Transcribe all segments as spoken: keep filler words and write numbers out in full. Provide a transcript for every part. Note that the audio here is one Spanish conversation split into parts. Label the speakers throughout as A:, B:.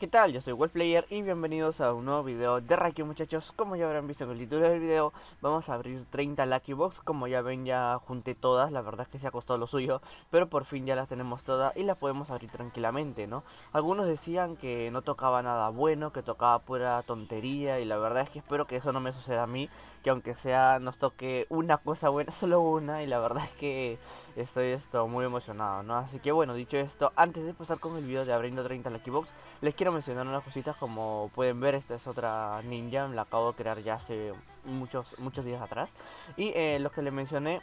A: tal? Yo soy Wolfplayer y bienvenidos a un nuevo video de Raikyu, muchachos. Como ya habrán visto en el título del video, vamos a abrir treinta Lucky Box. Como ya ven, ya junté todas, la verdad es que se ha costado lo suyo, pero por fin ya las tenemos todas y las podemos abrir tranquilamente, ¿no? Algunos decían que no tocaba nada bueno, que tocaba pura tontería, y la verdad es que espero que eso no me suceda a mí, que aunque sea nos toque una cosa buena, solo una, y la verdad es que estoy esto muy emocionado, ¿no? Así que bueno, dicho esto, antes de pasar con el video de abriendo treinta Lucky Box, les quiero mencionar unas cositas. Como pueden ver, esta es otra ninja, la acabo de crear ya hace muchos muchos días atrás. Y eh, lo que les mencioné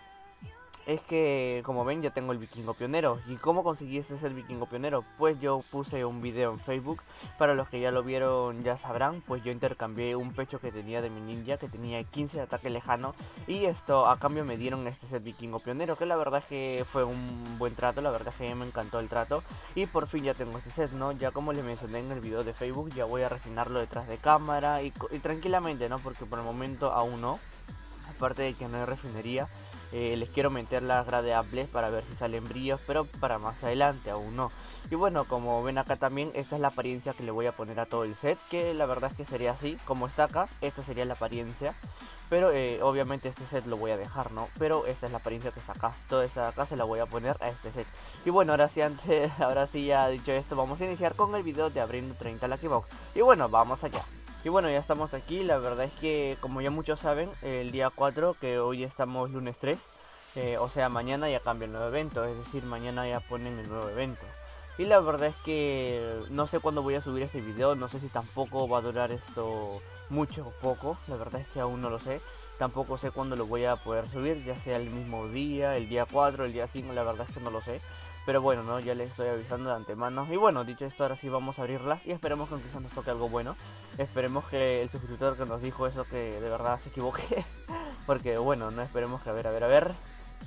A: es que, como ven, ya tengo el vikingo pionero. ¿Y cómo conseguí este ser vikingo pionero? Pues yo puse un video en Facebook. Para los que ya lo vieron ya sabrán, pues yo intercambié un pecho que tenía de mi ninja, que tenía quince de ataque lejano, y esto a cambio me dieron este set vikingo pionero, que la verdad es que fue un buen trato. La verdad es que me encantó el trato y por fin ya tengo este set, ¿no? Ya como les mencioné en el video de Facebook, ya voy a refinarlo detrás de cámara y, y tranquilamente, ¿no? Porque por el momento aún no. Aparte de que no hay refinería, eh, les quiero meter las gradeables para ver si salen brillos, pero para más adelante, aún no. Y bueno, como ven acá también, esta es la apariencia que le voy a poner a todo el set, que la verdad es que sería así, como está acá, esta sería la apariencia. Pero eh, obviamente este set lo voy a dejar, ¿no? Pero esta es la apariencia que está acá. Toda esta de acá se la voy a poner a este set. Y bueno, ahora sí, antes, ahora sí ya dicho esto, vamos a iniciar con el video de abriendo treinta Lucky Box. Y bueno, vamos allá. Y bueno, ya estamos aquí. La verdad es que, como ya muchos saben, el día cuatro, que hoy estamos lunes tres, eh, o sea, mañana ya cambia el nuevo evento. Es decir, mañana ya ponen el nuevo evento. Y la verdad es que no sé cuándo voy a subir este video. No sé si tampoco va a durar esto mucho o poco. La verdad es que aún no lo sé. Tampoco sé cuándo lo voy a poder subir, ya sea el mismo día, el día cuatro, el día cinco. La verdad es que no lo sé. Pero bueno, no, ya les estoy avisando de antemano. Y bueno, dicho esto, ahora sí vamos a abrirlas y esperemos que aunque sea nos toque algo bueno. Esperemos que el suscriptor que nos dijo eso, que de verdad se equivoque. Porque bueno, no, esperemos que a ver, a ver, a ver.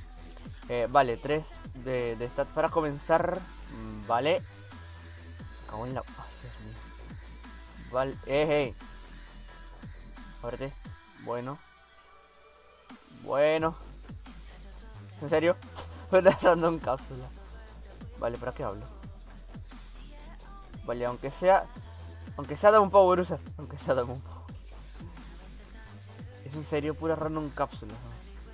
A: Eh, vale, tres de, de stats para comenzar. Mm, Vale. Cago en la... Ay, Dios mío. Vale, eh, hey. Fuerte. Bueno. Bueno. ¿En serio? Una random cápsula. Vale, ¿para qué hablo? Vale, aunque sea... Aunque sea dame un power user. Aunque sea dame un power. Es en serio, pura random cápsula, ¿no?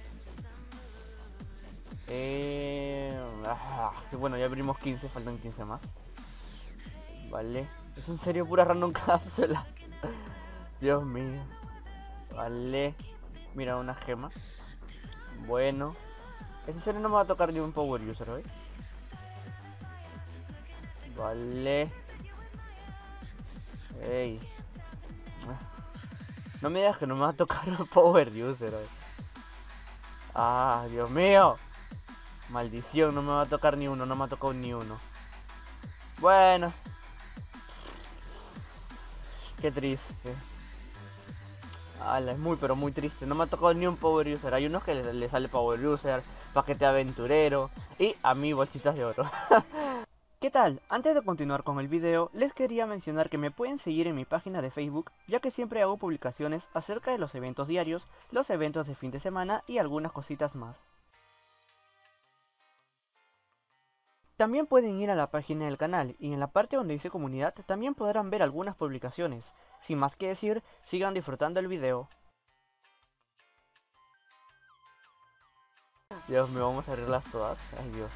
A: Eh... Ah, bueno, ya abrimos quince, faltan quince más. Vale. Es en serio, pura random cápsula. Dios mío. Vale. Mira, una gema. Bueno. Es en serio, no me va a tocar ni un power user hoy. Vale. Ey. No me digas que no me va a tocar un power user hoy. Ah, Dios mío. Maldición, no me va a tocar ni uno, no me ha tocado ni uno. Bueno. Qué triste. Ala, es muy pero muy triste. No me ha tocado ni un power user. Hay unos que le, le sale power user, paquete aventurero y a mí bolsitas de oro. ¿Qué tal? Antes de continuar con el video, les quería mencionar que me pueden seguir en mi página de Facebook, ya que siempre hago publicaciones acerca de los eventos diarios, los eventos de fin de semana y algunas cositas más. También pueden ir a la página del canal y en la parte donde dice comunidad también podrán ver algunas publicaciones. Sin más que decir, sigan disfrutando el video. Dios mío, vamos a abrirlas todas. Ay Dios.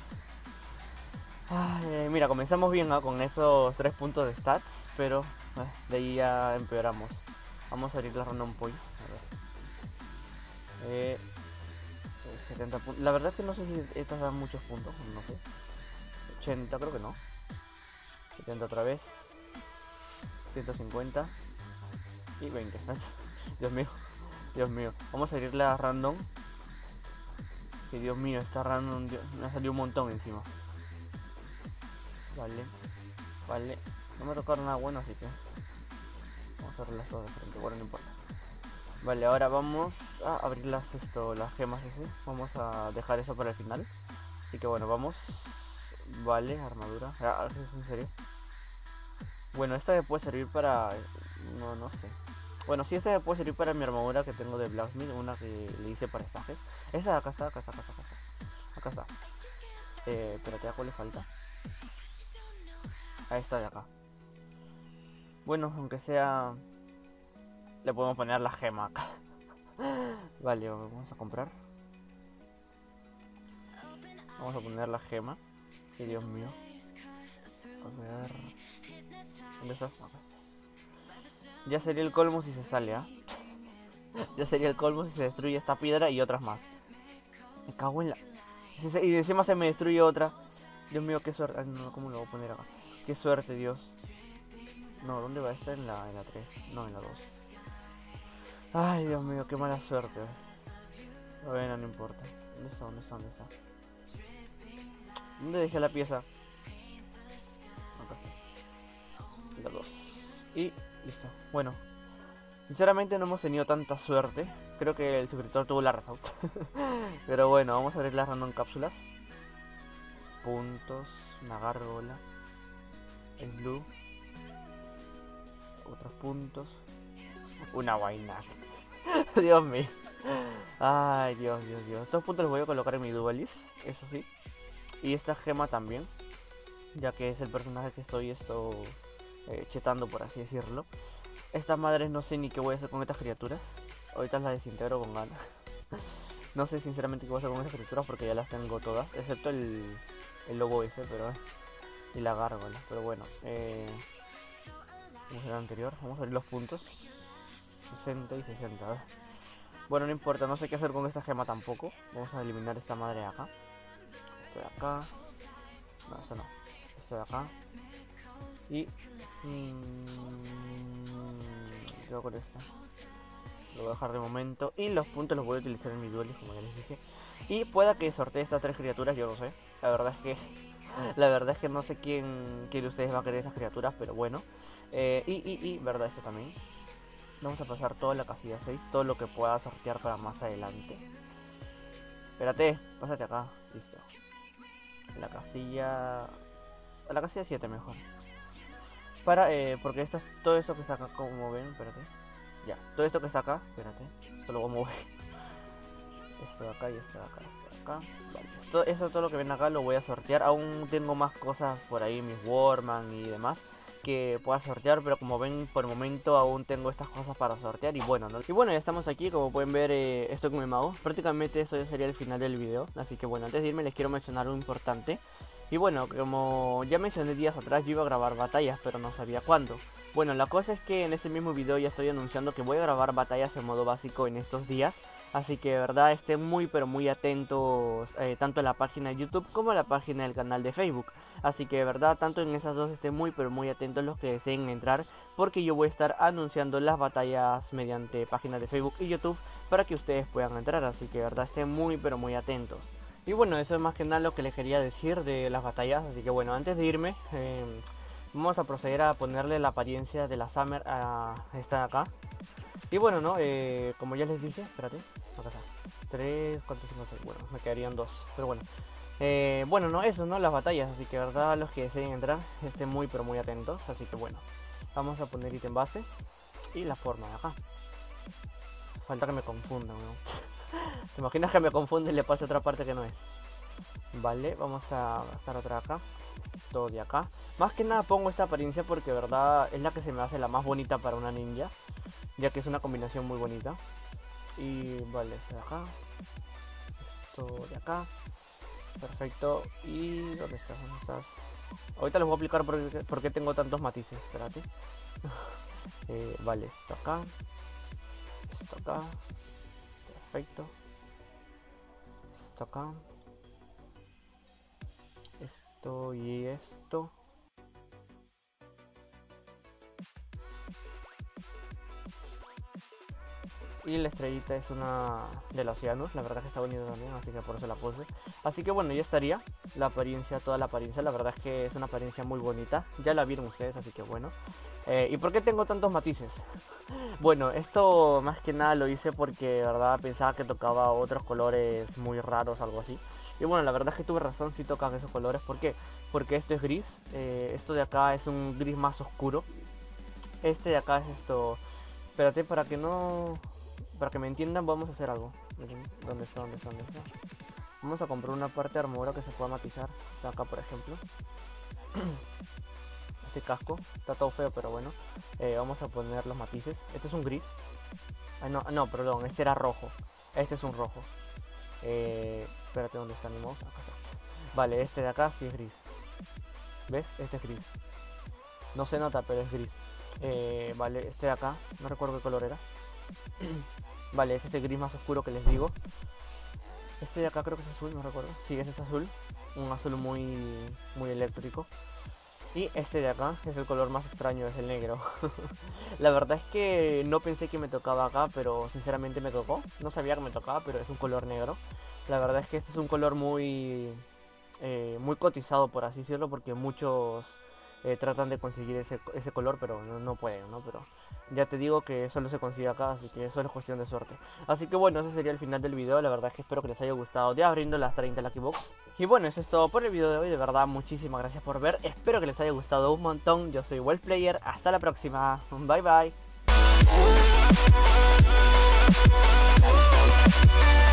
A: Ay, mira, comenzamos bien, ¿no? Con esos tres puntos de stats, pero eh, de ahí ya empeoramos. Vamos a abrir la random point. A ver. Eh, setenta puntos. La verdad es que no sé si estas dan muchos puntos, no sé. ochenta creo que no. setenta otra vez. ciento cincuenta. Y veinte. Dios mío. Dios mío. Vamos a abrir la random. Que Dios mío, esta random Dios, me ha salido un montón encima. Vale. Vale. No me tocaron nada bueno, así que vamos a abrirlas todas de frente. Bueno, no importa. Vale, ahora vamos a abrir las, esto, las gemas ese. Vamos a dejar eso para el final. Así que bueno, vamos. Vale, armadura. Ah, ¿es en serio? Bueno, esta me puede servir para... No, no sé. Bueno, sí, esta me puede servir para mi armadura que tengo de Blacksmith. Una que le hice para estajes. Esa de acá está, acá está, acá está, acá está. Acá está. Eh, espérate, ¿a cuál le falta? A esta de acá. Bueno, aunque sea... Le podemos poner la gema acá. Vale, vamos a comprar. Vamos a poner la gema. Y Dios mío. A ver... ¿Dónde estás? Ya sería el colmo si se sale, ¿ah? ¿eh? Ya sería el colmo si se destruye esta piedra y otras más. Me cago en la... Y encima se me destruye otra. Dios mío, qué suerte. Ay, no, ¿cómo lo voy a poner acá? Qué suerte, Dios. No, ¿dónde va a estar? En la, en la tres. No, en la dos. Ay, Dios mío, qué mala suerte. Bueno, no importa. ¿Dónde está? ¿Dónde está? ¿Dónde está? ¿Dónde dejé la pieza? Acá está. La dos. Y listo. Bueno. Sinceramente no hemos tenido tanta suerte. Creo que el suscriptor tuvo la razón. Pero bueno, vamos a abrir las random cápsulas. Puntos. Una gárgola. El blue. Otros puntos. Una vaina. Dios mío. Ay, Dios, Dios, Dios. Estos puntos los voy a colocar en mi duelist, eso sí. Y esta gema también, ya que es el personaje que estoy esto eh, chetando, por así decirlo. Estas madres no sé ni qué voy a hacer con estas criaturas. Ahorita las desintegro con ganas. No sé sinceramente qué voy a hacer con estas criaturas porque ya las tengo todas, excepto el, el lobo ese, pero... Y la gárgola, pero bueno. Eh... Vamos a ver el anterior, vamos a ver los puntos. sesenta y sesenta, a ver. Bueno, no importa, no sé qué hacer con esta gema tampoco. Vamos a eliminar esta madre de acá. Esto de acá. No, esto no. Esto de acá. Y... Mmm, quedo con esta. Lo voy a dejar de momento. Y los puntos los voy a utilizar en mi duelist, como ya les dije. Y pueda que sortee estas tres criaturas, yo no sé. La verdad es que... La verdad es que no sé quién, quién de ustedes va a querer estas criaturas, pero bueno. Eh, y, y, y, verdad, este también. Vamos a pasar toda la casilla seis, todo lo que pueda sortear para más adelante. Espérate, pásate acá, listo. La casilla... A la casilla siete mejor. Para, eh, porque esto, todo esto que está acá, como ven, espérate. Ya, todo esto que está acá, espérate, esto lo voy a mover. Esto de acá y esto de acá, esto de acá. Vale, esto, eso todo lo que ven acá lo voy a sortear. Aún tengo más cosas por ahí, mis Warman y demás, que pueda sortear, pero como ven por el momento aún tengo estas cosas para sortear. Y bueno, ¿no? Y bueno, ya estamos aquí, como pueden ver, eh, estoy con mi mouse. Prácticamente eso ya sería el final del video. Así que bueno, antes de irme les quiero mencionar algo importante. Y bueno, como ya mencioné días atrás, yo iba a grabar batallas, pero no sabía cuándo. Bueno, la cosa es que en este mismo video ya estoy anunciando que voy a grabar batallas en modo básico en estos días. Así que de verdad estén muy pero muy atentos, eh, tanto a la página de YouTube como a la página del canal de Facebook. Así que de verdad tanto en esas dos estén muy pero muy atentos los que deseen entrar, porque yo voy a estar anunciando las batallas mediante páginas de Facebook y YouTube para que ustedes puedan entrar. Así que de verdad estén muy pero muy atentos. Y bueno, eso es más que nada lo que les quería decir de las batallas. Así que bueno, antes de irme, eh, vamos a proceder a ponerle la apariencia de la Summer a esta de acá. Y bueno, ¿no? Eh, como ya les dije, espérate, acá está. tres, cuatro, cinco, seis, bueno, me quedarían dos, pero bueno. Eh, bueno, no, eso, ¿no? Las batallas, así que de verdad los que deseen entrar estén muy pero muy atentos. Así que bueno, vamos a poner ítem base y la forma de acá. Falta que me confundan, ¿no? ¿Te imaginas que me confunde y le pase otra parte que no es? Vale, vamos a gastar otra acá. Todo de acá. Más que nada pongo esta apariencia porque de verdad es la que se me hace la más bonita para una ninja, ya que es una combinación muy bonita. Y vale, esto de acá, esto de acá, perfecto. Y ¿dónde estás? ¿Dónde estás? Ahorita les voy a explicar por qué, por qué tengo tantos matices, espérate. eh, vale, esto acá, esto acá, perfecto, esto acá, esto y esto. Y la estrellita es una de los océanos, la verdad que está bonita también, así que por eso la puse. Así que bueno, ya estaría la apariencia, toda la apariencia, la verdad es que es una apariencia muy bonita. Ya la vieron ustedes, así que bueno. Eh, ¿Y por qué tengo tantos matices? Bueno, esto más que nada lo hice porque de verdad pensaba que tocaba otros colores muy raros, algo así. Y bueno, la verdad es que tuve razón, si tocan esos colores. ¿Por qué? Porque esto es gris, eh, esto de acá es un gris más oscuro. Este de acá es esto... Espérate, para que no... Para que me entiendan, vamos a hacer algo. Miren, ¿dónde está? ¿Dónde está? ¿Dónde está? Vamos a comprar una parte de armadura que se pueda matizar. Acá, por ejemplo. este casco. Está todo feo, pero bueno. Eh, vamos a poner los matices. Este es un gris. Ah, no, no, perdón, este era rojo. Este es un rojo. Eh, espérate, ¿dónde está mi mouse? Acá está. Vale, este de acá sí es gris. ¿Ves? Este es gris. No se nota, pero es gris. Eh, vale, este de acá, no recuerdo qué color era. Vale, es este gris más oscuro que les digo. Este de acá creo que es azul, no recuerdo. Sí, ese es azul. Un azul muy, muy eléctrico. Y este de acá es el color más extraño, es el negro. La verdad es que no pensé que me tocaba acá, pero sinceramente me tocó. No sabía que me tocaba, pero es un color negro. La verdad es que este es un color muy, eh, muy cotizado, por así decirlo, porque muchos eh, tratan de conseguir ese, ese color, pero no, no pueden, ¿no? Pero ya te digo que solo se consigue acá, así que solo es cuestión de suerte. Así que bueno, ese sería el final del video. La verdad es que espero que les haya gustado de abriendo las treinta Lucky Box. Y bueno, eso es todo por el video de hoy. De verdad, muchísimas gracias por ver. Espero que les haya gustado un montón. Yo soy Wolfplayer. Hasta la próxima. Bye bye.